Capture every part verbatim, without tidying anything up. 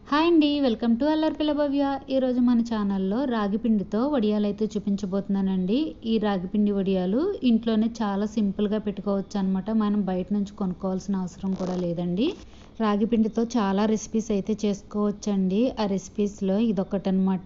Hi అండి, welcome to అల్లరి పిల్ల భవ్య. ఈరోజు మన ఛానల్లో రాగి పిండితో వడియాలు అయితే చూపించబోతున్నానండి. ఈ రాగి పిండి వడియాలు ఇంట్లోనే చాలా సింపుల్గా పెట్టుకోవచ్చు అనమాట. మనం బయట నుంచి కొనుక్కోవాల్సిన అవసరం కూడా లేదండి. రాగి పిండితో చాలా రెసిపీస్ అయితే చేసుకోవచ్చండి. ఆ రెసిపీస్లో ఇదొకటనమాట.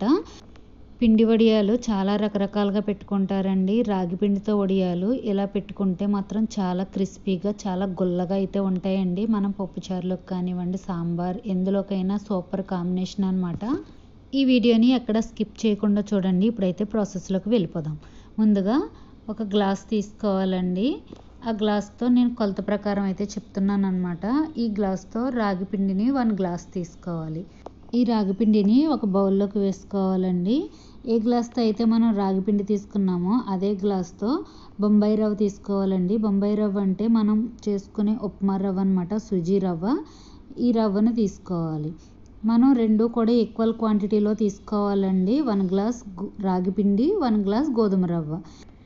పిండి వడియాలు చాలా రకరకాలుగా పెట్టుకుంటారండి. రాగి పిండితో వడియాలు ఇలా పెట్టుకుంటే మాత్రం చాలా క్రిస్పీగా, చాలా గుల్లగా అయితే ఉంటాయండి. మనం పప్పుచారులోకి కానివ్వండి, సాంబార్ ఎందులోకైనా సూపర్ కాంబినేషన్ అనమాట. ఈ వీడియోని ఎక్కడ స్కిప్ చేయకుండా చూడండి. ఇప్పుడైతే ప్రాసెస్లోకి వెళ్ళిపోదాం. ముందుగా ఒక గ్లాస్ తీసుకోవాలండి. ఆ గ్లాస్తో నేను కొలత ప్రకారం అయితే చెప్తున్నాను అనమాట. ఈ గ్లాస్తో రాగి పిండిని వన్ గ్లాస్ తీసుకోవాలి. ఈ రాగిపిండిని ఒక బౌల్లోకి వేసుకోవాలండి. ఏ గ్లాస్తో అయితే మనం రాగిపిండి తీసుకున్నామో అదే గ్లాస్తో బొంబాయి రవ్వ తీసుకోవాలండి. బొంబాయి రవ్వ అంటే మనం చేసుకునే ఉప్మా రవ్వ అనమాట, సుజీ రవ్వ. ఈ రవ్వను తీసుకోవాలి. మనం రెండు కూడా ఈక్వల్ క్వాంటిటీలో తీసుకోవాలండి. వన్ గ్లాస్ రాగిపిండి, వన్ గ్లాస్ గోధుమ రవ్వ.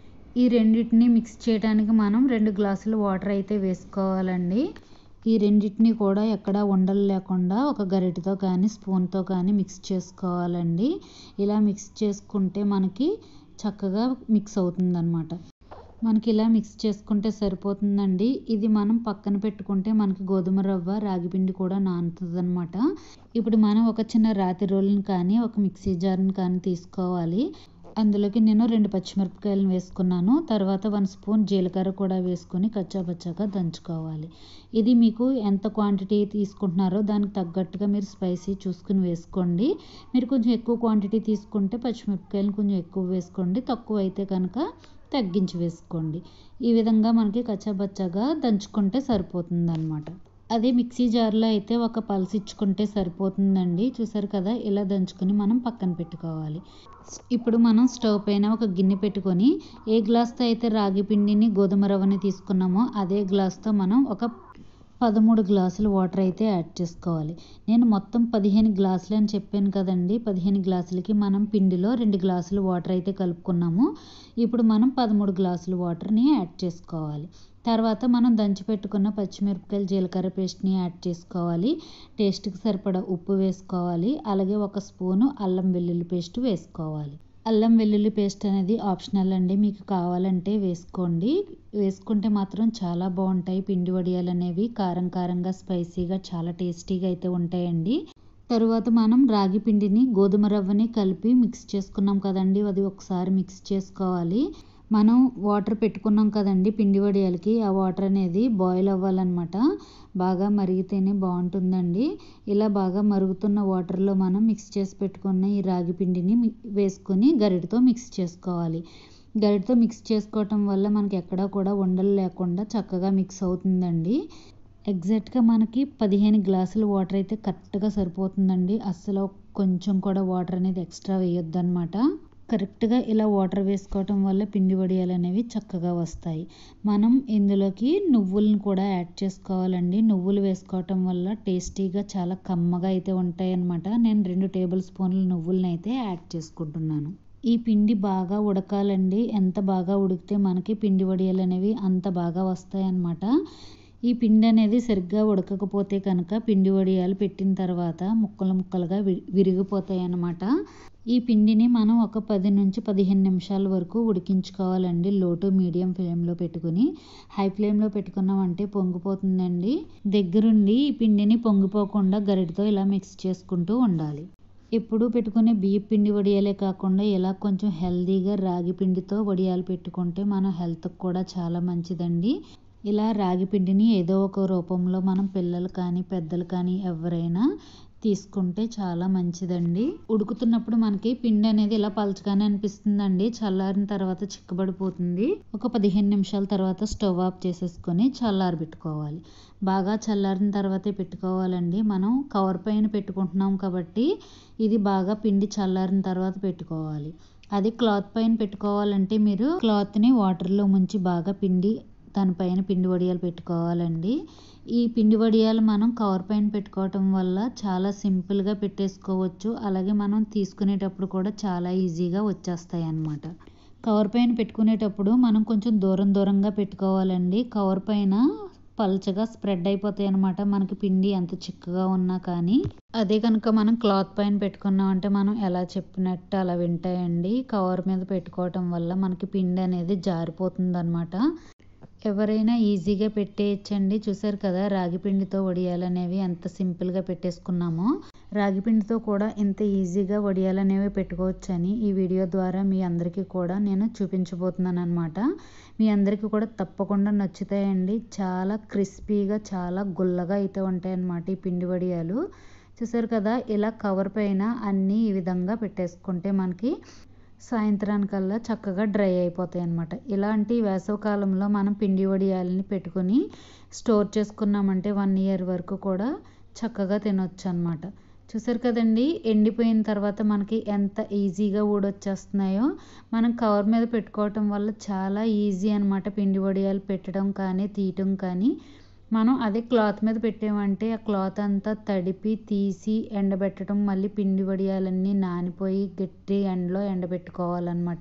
ఈ రెండింటిని మిక్స్ చేయడానికి మనం రెండు గ్లాసులు వాటర్ అయితే వేసుకోవాలండి. ఈ రెండింటిని కూడా ఎక్కడ ఉండలు లేకుండా ఒక గరిటెతో కానీ స్పూన్తో కానీ మిక్స్ చేసుకోవాలండి. ఇలా మిక్స్ చేసుకుంటే మనకి చక్కగా మిక్స్ అవుతుందన్నమాట. మనకి ఇలా మిక్స్ చేసుకుంటే సరిపోతుందండి. ఇది మనం పక్కన పెట్టుకుంటే మనకి గోధుమ రవ్వ, రాగిపిండి కూడా నానుతుంది అనమాట. ఇప్పుడు మనం ఒక చిన్న రాతి రోలుని కానీ ఒక మిక్సీ జార్ని కానీ తీసుకోవాలి. అందులోకి నేను రెండు పచ్చిమిరపకాయలను వేసుకున్నాను. తర్వాత వన్ స్పూన్ జీలకర్ర కూడా వేసుకొని కచ్చాపచ్చాగా దంచుకోవాలి. ఇది మీకు ఎంత క్వాంటిటీ తీసుకుంటున్నారో దానికి తగ్గట్టుగా మీరు స్పైసీ చూసుకుని వేసుకోండి. మీరు కొంచెం ఎక్కువ క్వాంటిటీ తీసుకుంటే పచ్చిమిరపకాయలను కొంచెం ఎక్కువ వేసుకోండి, తక్కువ అయితే కనుక తగ్గించి వేసుకోండి. ఈ విధంగా మనకి కచ్చాపచ్చాగా దంచుకుంటే సరిపోతుంది అనమాట. అదే మిక్సీ జార్లో అయితే ఒక పల్స్ ఇచ్చుకుంటే సరిపోతుందండి. చూసారు కదా, ఇలా దంచుకొని మనం పక్కన పెట్టుకోవాలి. ఇప్పుడు మనం స్టవ్ పైన ఒక గిన్నె పెట్టుకొని ఏ గ్లాస్తో అయితే రాగి పిండిని గోధుమ రవ్వని తీసుకున్నామో అదే గ్లాస్తో మనం ఒక పదమూడు గ్లాసులు వాటర్ అయితే యాడ్ చేసుకోవాలి. నేను మొత్తం పదిహేను గ్లాసులు అని చెప్పాను కదండి. పదిహేను గ్లాసులకి మనం పిండిలో రెండు గ్లాసులు వాటర్ అయితే కలుపుకున్నాము. ఇప్పుడు మనం పదమూడు గ్లాసులు వాటర్ని యాడ్ చేసుకోవాలి. తర్వాత మనం దంచి పెట్టుకున్న పచ్చిమిరపకాయలు, జీలకర్ర పేస్ట్ని యాడ్ చేసుకోవాలి. టేస్ట్కి సరిపడా ఉప్పు వేసుకోవాలి. అలాగే ఒక స్పూను అల్లం వెల్లుల్లి పేస్ట్ వేసుకోవాలి. అల్లం వెల్లుల్లి పేస్ట్ అనేది ఆప్షనల్ అండి, మీకు కావాలంటే వేసుకోండి. వేసుకుంటే మాత్రం చాలా బాగుంటాయి పిండి వడియాలు అనేవి. కారం కారంగా, స్పైసీగా, చాలా టేస్టీగా అయితే ఉంటాయండి. తరువాత మనం రాగి పిండిని గోధుమ రవ్వని కలిపి మిక్స్ చేసుకున్నాం కదండి, అది ఒకసారి మిక్స్ చేసుకోవాలి. మనం వాటర్ పెట్టుకున్నాం కదండి పిండి వడియాలకి, ఆ వాటర్ అనేది బాయిల్ అవ్వాలన్నమాట. బాగా మరిగితేనే బాగుంటుందండి. ఇలా బాగా మరుగుతున్న వాటర్లో మనం మిక్స్ చేసి పెట్టుకున్న ఈ రాగి పిండిని వేసుకొని గరిటతో మిక్స్ చేసుకోవాలి. గరిటతో మిక్స్ చేసుకోవటం వల్ల మనకి ఎక్కడా కూడా ఉండలు లేకుండా చక్కగా మిక్స్ అవుతుందండి. ఎగ్జాక్ట్గా మనకి పదిహేను గ్లాసుల వాటర్ అయితే కరెక్ట్గా సరిపోతుందండి. అస్సలు కొంచెం కూడా వాటర్ అనేది ఎక్స్ట్రా వేయొద్దు అనమాట. కరెక్ట్గా ఇలా వాటర్ వేసుకోవటం వల్ల పిండి వడియాలు అనేవి చక్కగా వస్తాయి. మనం ఇందులోకి నువ్వులను కూడా యాడ్ చేసుకోవాలండి. నువ్వులు వేసుకోవటం వల్ల టేస్టీగా, చాలా కమ్మగా అయితే ఉంటాయి అన్నమాట. నేను రెండు టేబుల్ స్పూన్ల నువ్వులను అయితే యాడ్ చేసుకుంటున్నాను. ఈ పిండి బాగా ఉడకాలండి. ఎంత బాగా ఉడికితే మనకి పిండి వడియాలు అనేవి అంత బాగా వస్తాయి అన్నమాట. ఈ పిండి అనేది సరిగ్గా ఉడకకపోతే కనుక పిండి వడియాలు పెట్టిన తర్వాత ముక్కలు ముక్కలుగా విరిగిపోతాయి అన్నమాట. ఈ పిండిని మనం ఒక పది నుంచి పదిహేను నిమిషాల వరకు ఉడికించుకోవాలండి. లో టు మీడియం ఫ్లేమ్లో పెట్టుకుని. హై ఫ్లేమ్లో పెట్టుకున్నామంటే పొంగిపోతుందండి. దగ్గరుండి ఈ పిండిని పొంగిపోకుండా గరిటతో ఇలా మిక్స్ చేసుకుంటూ ఉండాలి. ఎప్పుడు పెట్టుకునే బియ్య పిండి వడియాలే కాకుండా ఇలా కొంచెం హెల్తీగా రాగి పిండితో వడియాలు పెట్టుకుంటే మన హెల్త్కి కూడా చాలా మంచిదండి. ఇలా రాగి పిండిని ఏదో ఒక రూపంలో మనం పిల్లలు కానీ పెద్దలు కానీ ఎవరైనా తీసుకుంటే చాలా మంచిదండి. ఉడుకుతున్నప్పుడు మనకి పిండి అనేది ఇలా పలచగానే అనిపిస్తుందండి. చల్లారిన తర్వాత చిక్కబడిపోతుంది. ఒక పదిహేను నిమిషాల తర్వాత స్టవ్ ఆఫ్ చేసేసుకొని చల్లారబెట్టుకోవాలి. బాగా చల్లారిన తర్వాతే పెట్టుకోవాలండి. మనం కవర్ పైన పెట్టుకుంటున్నాం కాబట్టి ఇది బాగా పిండి చల్లారిన తర్వాత పెట్టుకోవాలి. అది క్లాత్ పైన పెట్టుకోవాలంటే మీరు క్లాత్ని వాటర్లో ముంచి బాగా పిండి దానిపైన పిండి వడియాలు పెట్టుకోవాలండి. ఈ పిండి వడియాలు మనం కవర్ పైన పెట్టుకోవటం వల్ల చాలా సింపుల్గా పెట్టేసుకోవచ్చు. అలాగే మనం తీసుకునేటప్పుడు కూడా చాలా ఈజీగా వచ్చేస్తాయి అన్నమాట. కవర్ పైన పెట్టుకునేటప్పుడు మనం కొంచెం దూరం దూరంగా పెట్టుకోవాలండి. కవర్ పైన పల్చగా స్ప్రెడ్ అయిపోతాయి అనమాట. మనకి పిండి ఎంత చిక్కగా ఉన్నా కానీ. అదే కనుక మనం క్లాత్ పైన పెట్టుకున్నామంటే మనం ఎలా చెప్పినట్టు అలా వింటాయండి. కవర్ మీద పెట్టుకోవటం వల్ల మనకి పిండి అనేది జారిపోతుందనమాట. ఎవరైనా ఈజీగా పెట్టేయచ్చండి. చూసారు కదా రాగి పిండితో వడియాలనేవి ఎంత సింపుల్గా పెట్టేసుకున్నామో. రాగి పిండితో కూడా ఇంత ఈజీగా వడియాలనేవి పెట్టుకోవచ్చని ఈ వీడియో ద్వారా మీ అందరికీ కూడా నేను చూపించబోతున్నాను అనమాట. మీ అందరికీ కూడా తప్పకుండా నచ్చుతాయండి. చాలా క్రిస్పీగా చాలా గుల్లగా అయితే ఉంటాయి అన్నమాట ఈ పిండి వడియాలు. చూసారు కదా ఇలా కవర్ పైన అన్నీ ఈ విధంగా పెట్టేసుకుంటే మనకి సాయంత్రానికల్లా చక్కగా డ్రై అయిపోతాయి అన్నమాట. ఇలాంటి వేసవికాలంలో మనం పిండి వడియాలని పెట్టుకుని స్టోర్ చేసుకున్నామంటే వన్ ఇయర్ వరకు కూడా చక్కగా తినొచ్చు అనమాట. చూసారు కదండి ఎండిపోయిన తర్వాత మనకి ఎంత ఈజీగా ఊడొచ్చేస్తున్నాయో. మనం కవర్ మీద పెట్టుకోవటం వల్ల చాలా ఈజీ అనమాట పిండి వడియాలు పెట్టడం కానీ తీయటం కానీ. మనం అదే క్లాత్ మీద పెట్టామంటే ఆ క్లాత్ అంతా తడిపి తీసి ఎండబెట్టడం, మళ్ళీ పిండి వడియాలన్నీ నానిపోయి గట్టి ఎండలో ఎండబెట్టుకోవాలన్నమాట.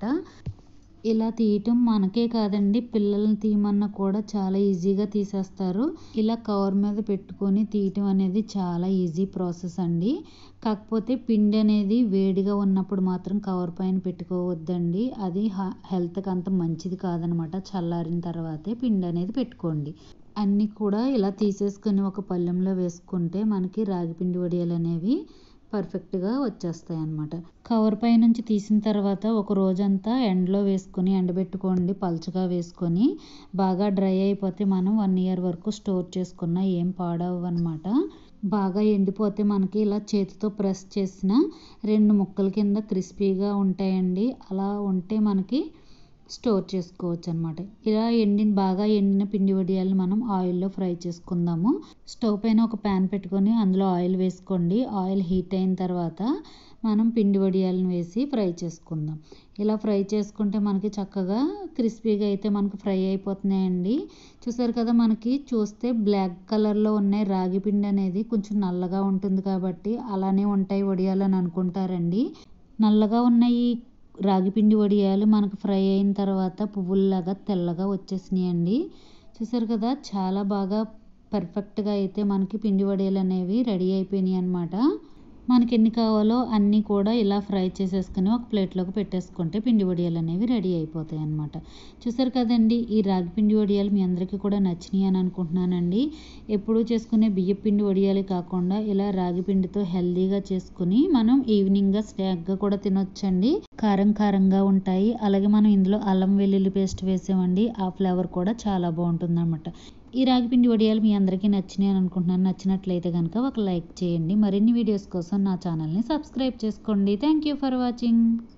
ఇలా తీయటం మనకే కాదండి పిల్లల్ని తీయమన్నా కూడా చాలా ఈజీగా తీసేస్తారు. ఇలా కవర్ మీద పెట్టుకొని తీయటం అనేది చాలా ఈజీ ప్రాసెస్ అండి. కాకపోతే పిండి అనేది వేడిగా ఉన్నప్పుడు మాత్రం కవర్ పైన పెట్టుకోవద్దండి. అది హెల్త్కి అంత మంచిది కాదనమాట. చల్లారిన తర్వాతే పిండి అనేది పెట్టుకోండి. అన్నీ కూడా ఇలా తీసేసుకొని ఒక పళ్ళెంలో వేసుకుంటే మనకి రాగి పిండి వడియాలు అనేవి పర్ఫెక్ట్గా వచ్చేస్తాయి అన్నమాట. కవర్ పై నుంచి తీసిన తర్వాత ఒక రోజంతా ఎండలో వేసుకొని ఎండబెట్టుకోండి. పల్చగా వేసుకొని బాగా డ్రై అయిపోతే మనం వన్ ఇయర్ వరకు స్టోర్ చేసుకున్నా ఏం పాడవు అనమాట. బాగా ఎండిపోతే మనకి ఇలా చేతితో ప్రెస్ చేసిన రెండు ముక్కల కింద క్రిస్పీగా ఉంటాయండి. అలా ఉంటే మనకి స్టోర్ చేసుకోవచ్చు అనమాట. ఇలా ఎండిన బాగా ఎండిన పిండి వడియాలను మనం ఆయిల్లో ఫ్రై చేసుకుందాము. స్టవ్ పైన ఒక ప్యాన్ పెట్టుకొని అందులో ఆయిల్ వేసుకోండి. ఆయిల్ హీట్ అయిన తర్వాత మనం పిండి వడియాలను వేసి ఫ్రై చేసుకుందాం. ఇలా ఫ్రై చేసుకుంటే మనకి చక్కగా క్రిస్పీగా అయితే మనకి ఫ్రై అయిపోతున్నాయండి. చూసారు కదా మనకి చూస్తే బ్లాక్ కలర్లో ఉన్నాయి. రాగి పిండి అనేది కొంచెం నల్లగా ఉంటుంది కాబట్టి అలానే ఉంటాయి వడియాలు అని అనుకుంటారండి. నల్లగా ఉన్నాయి రాగి పిండి వడియాలు మనకు ఫ్రై అయిన తర్వాత పువ్వుల్లాగా తెల్లగా వచ్చేసినాయండి. చూసారు కదా చాలా బాగా పర్ఫెక్ట్గా అయితే మనకి పిండి వడియాలు అనేవి రెడీ అయిపోయినాయి అనమాట. మనకి ఎన్ని కావాలో అన్నీ కూడా ఇలా ఫ్రై చేసేసుకుని ఒక ప్లేట్లోకి పెట్టేసుకుంటే పిండి వడియాలు అనేవి రెడీ అయిపోతాయి అన్నమాట. చూసారు కదండి ఈ రాగి పిండి వడియాలు మీ అందరికీ కూడా నచ్చినాయి అని అనుకుంటున్నానండి. ఎప్పుడూ చేసుకునే బియ్యం పిండి వడియాలే కాకుండా ఇలా రాగి పిండితో హెల్దీగా చేసుకుని మనం ఈవినింగ్గా స్నాక్గా కూడా తినొచ్చండి. కారం కారంగా ఉంటాయి. అలాగే మనం ఇందులో అల్లం వెల్లుల్లి పేస్ట్ వేసామండి. ఆ ఫ్లేవర్ కూడా చాలా బాగుంటుంది అనమాట. ఈ రాగి పిండి వడియాలు మీ అందరికీ నచ్చినాయి అని అనుకుంటున్నాను. నచ్చినట్లయితే కనుక ఒక లైక్ చేయండి. మరిన్ని వీడియోస్ కోసం నా ఛానల్ని సబ్స్క్రైబ్ చేసుకోండి. Thank you for watching.